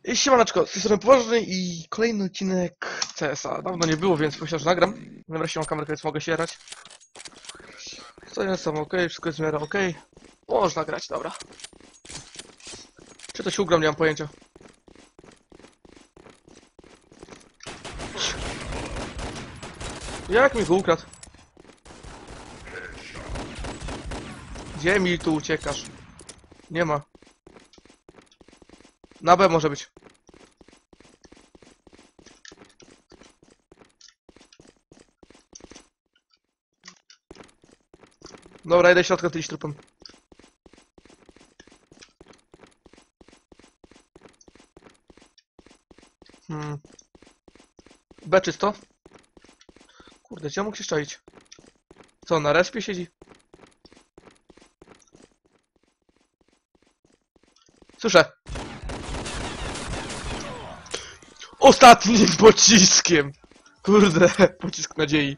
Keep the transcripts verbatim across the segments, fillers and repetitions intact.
I siemaneczko, z tej strony Poważny i kolejny odcinek C S a. Dawno nie było, więc myślę, że nagram. Wreszcie mam kamerkę, więc mogę się jarać. Co jest tam ok, wszystko jest w miarę ok. Można grać, dobra. Czy to się ugram, nie mam pojęcia. Jak mi go ukradł? Gdzie mi tu uciekasz? Nie ma. Na B może być. Dobra, idę środka tyś trupem. Hmm. B czysto? Kurde, gdzie mógł się szczaić? Co, na respie siedzi? Słyszę. Ostatnim pociskiem! Kurde, pocisk nadziei.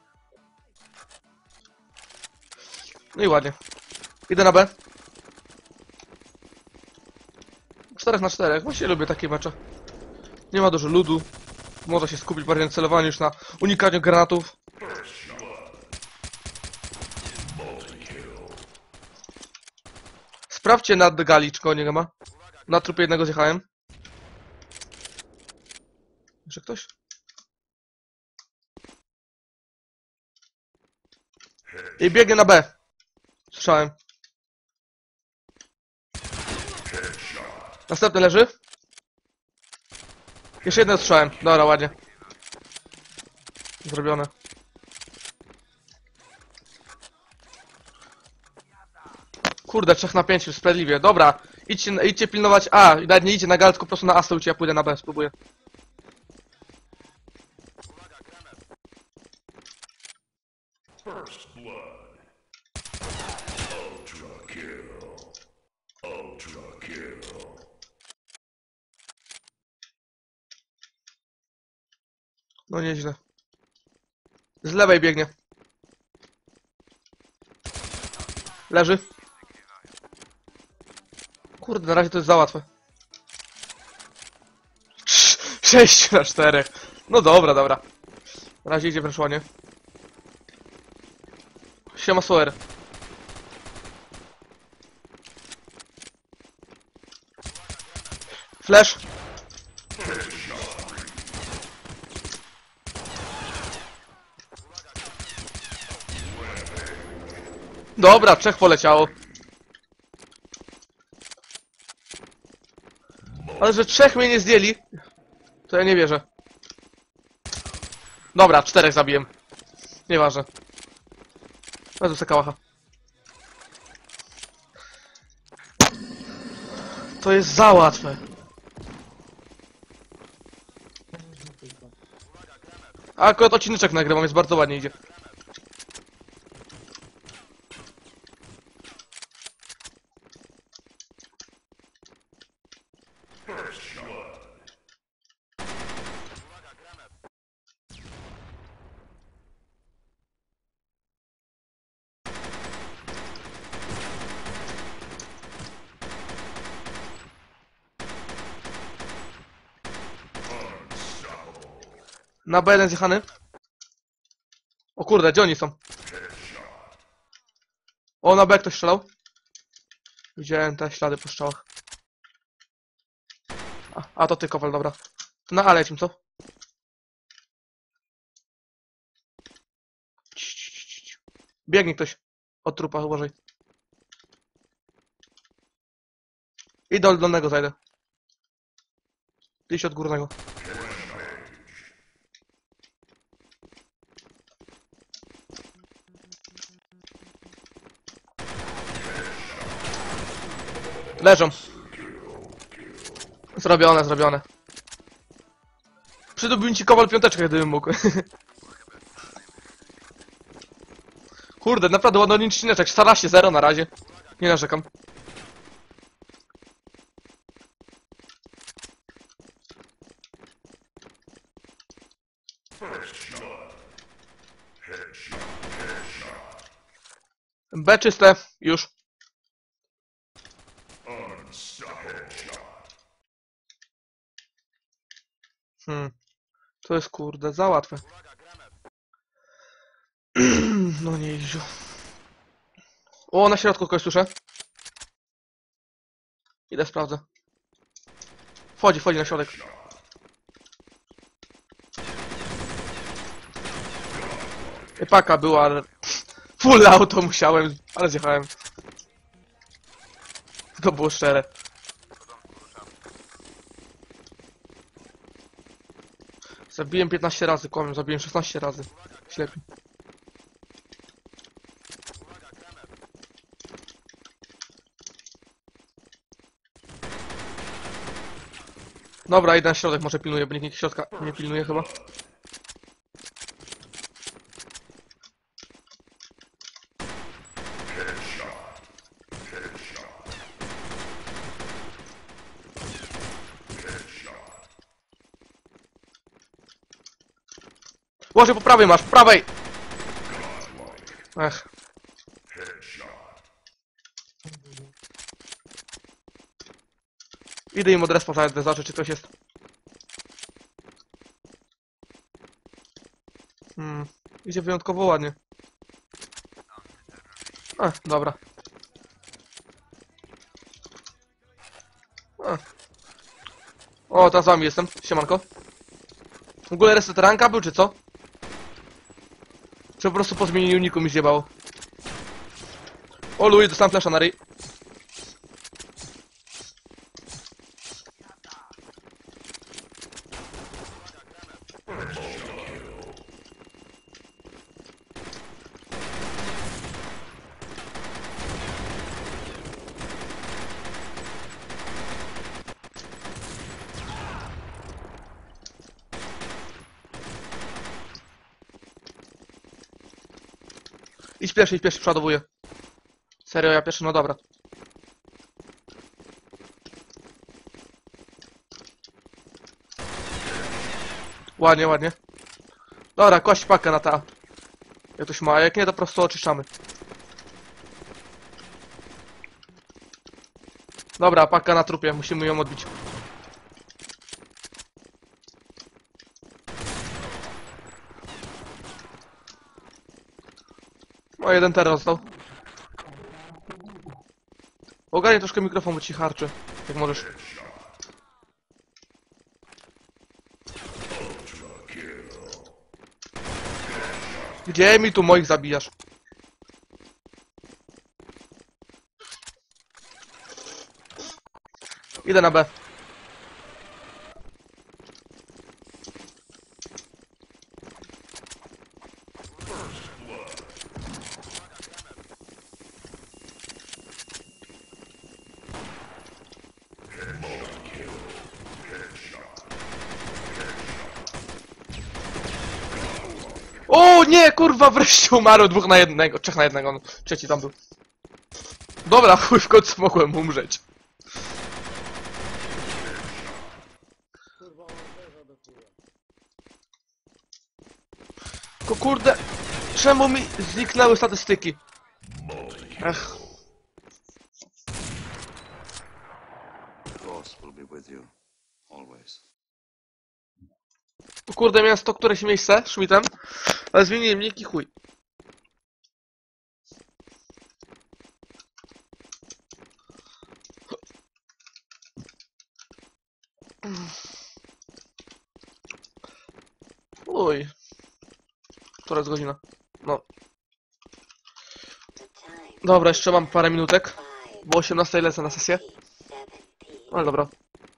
No i ładnie. Idę na B. czterech na czterech. Właśnie lubię takie mecze. Nie ma dużo ludu. Można się skupić bardziej na celowaniu niż na unikaniu granatów. Sprawdźcie nad gali, czy go nie ma. Na trupie jednego zjechałem. Jeszcze ktoś? I biegnie na B. Słyszałem. Następny leży. Jeszcze jeden strzałem. Dobra, ładnie. Zrobione. Kurde, trzech na pięciu, sprawiedliwie. Dobra, idźcie, idźcie pilnować A. Nawet nie idźcie na gal, tylko po prostu na A stójcie, ja pójdę na B, spróbuję. First blood. Ultra kill. Ultra kill. No nieźle. Z lewej biegnie. Leży. Kurde, na razie to jest za łatwe. sześć na czterech. No dobra, dobra. Na razie idzie weszło, nie? Siema Soer. Flash. Dobra, trzech poleciało. Ale że trzech mnie nie zdjęli, to ja nie wierzę. Dobra, czterech zabiłem. Nieważne. Wezmę sobie kałacha. To jest za łatwe. A akurat odcineczek nagrywam, więc bardzo ładnie idzie. Na B jeden zjechany. O kurde, gdzie oni są? O, na B ktoś strzelał. Widziałem te ślady po strzałach. A, a to ty, Kowal, dobra. To na A lecim, co? Biegnie ktoś. Od trupa, uważaj. I do dolnego zajdę. Iść od górnego. Leżą. Zrobione, zrobione. Przydałbym ci Kowal piąteczkę, gdybym mógł. Kurde, naprawdę ładny odcineczek. czternaście zero na razie. Nie narzekam. B czyste, już. Hmm. To jest kurde za łatwe. No nie Iziu. O, na środku kogoś słyszę. Idę sprawdzę. Wchodzi, wchodzi na środek. Epaka była, ale... Full auto musiałem, ale zjechałem. To było szczere. Zabiłem piętnaście razy, kłamię, zabiłem szesnaście razy. Ślepi. Dobra, idę na środek, może pilnuję, bo nikt nikt środka nie pilnuje chyba. Łoże, po prawej masz, po prawej! Ech. Idę im od respa zobaczyć, czy ktoś jest. Hmm, idzie wyjątkowo ładnie. A, dobra. A. O, teraz z wami jestem, siemanko. W ogóle reset ranka był, czy co? Czy po prostu po zmienieniu niku mi zjebało? O luj, dostałem flasha na ryj. Idź pierwszy, idź pierwszy, przodowuję. Serio, ja pierwszy, no dobra. Ładnie, ładnie. Dobra, kłaść pakę na ta. Jak ktoś ma, jak nie, to po prostu oczyszczamy. Dobra, paka na trupie, musimy ją odbić. O, jeden teraz został. Ogarnij troszkę mikrofon, bo ci harczy. Jak możesz. Gdzie mi tu moich zabijasz? Idę na B. O nie, kurwa, wreszcie umarł dwóch na jednego, trzech na jednego, no. Trzeci tam był. Dobra, chuj, w końcu mogłem umrzeć. Tylko kurde, czemu mi zniknęły statystyki? Ech. Force will be with you, always. O kurde, miałem sto któreś miejsce, Schmidtem, ale zmieniłem nick i chuj. Uj. Która jest godzina? No. Dobra, jeszcze mam parę minutek. Bo o osiemnastej lecę na sesję. Ale dobra.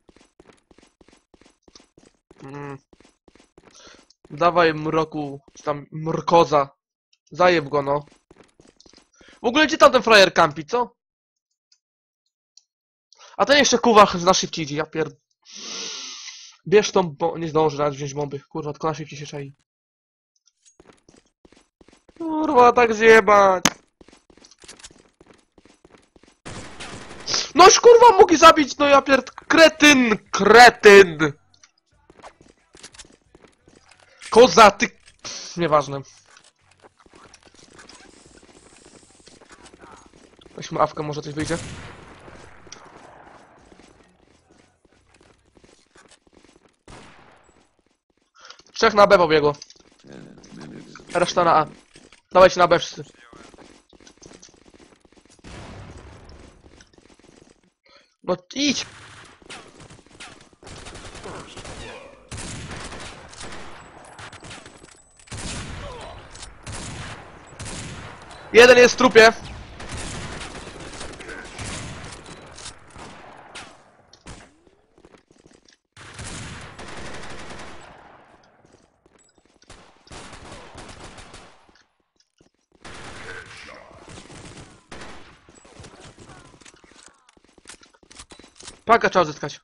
Mm. Dawaj mroku, czy tam mrkoza. Zajeb go, no. W ogóle gdzie tam ten frajer campi, co? A ten jeszcze kuwa na szybciej idzie, ja pierd... Bierz tą bo... Nie zdążę nawet wziąć bomby. Kurwa, tylko na szybciej się czai. Kurwa, tak zjebać. Noż kurwa mógł zabić, no ja pierd... Kretyn! Kretyn! Koza, ty... Pff, nieważne. Weźmy awkę, może coś wyjdzie. Trzech na B pobiegło. Reszta na A. Dawajcie na B wszyscy. No idź! Jeden jest w trupie. Paka trzeba zyskać.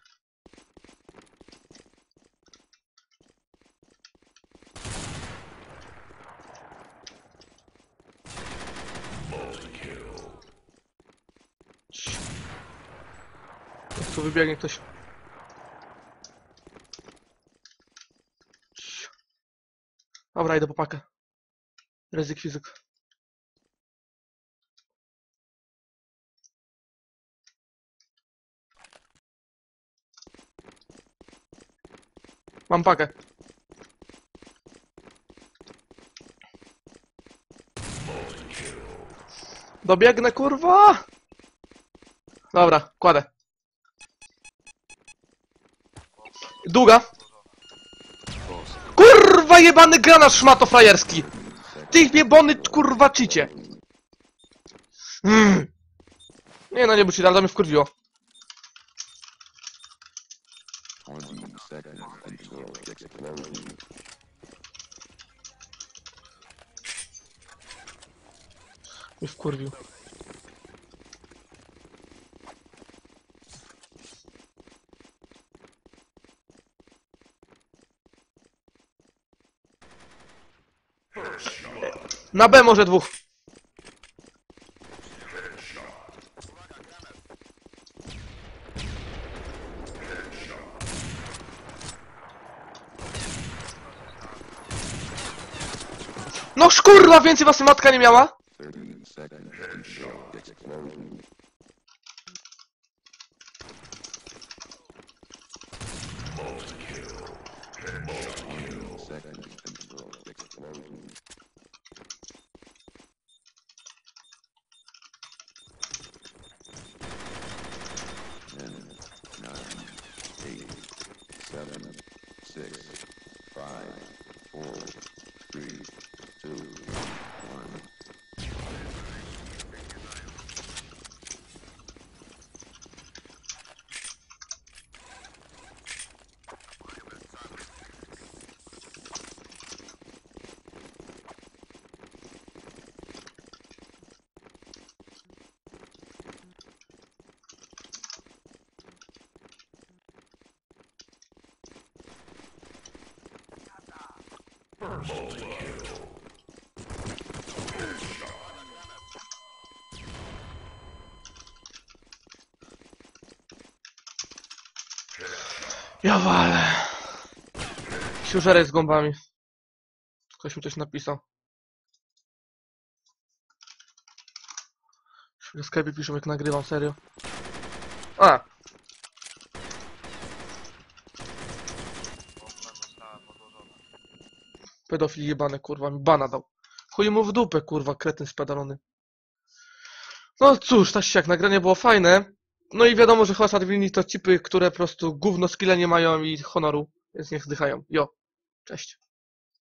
Tu wybiegnie ktoś. Dobra, idę po pakę. Ryzyk fizyk. Mam pakę. Dobiegnę, kurwa! Dobra, kładę. Długa. Kurwa jebany granat szmato frajerski! Ty jebany kurwa czycie! Mm. Nie no, nie bój się, ale to mnie wkurwiło. Mnie wkurwił. Na B może dwóch. No szkurwa, więcej was matka nie miała? Ja walę. Siużerek z gąbami. Ktoś mi coś napisał. W Skype'ie piszą jak nagrywam, serio. A! Pedofil jebany, kurwa, mi bana dał. Chuj mu w dupę, kurwa, kretyn spadalony. No cóż, tak się jak nagranie było fajne. No i wiadomo, że House Admini to cipy, które po prostu gówno skilla nie mają i honoru, więc niech zdychają. Jo, cześć.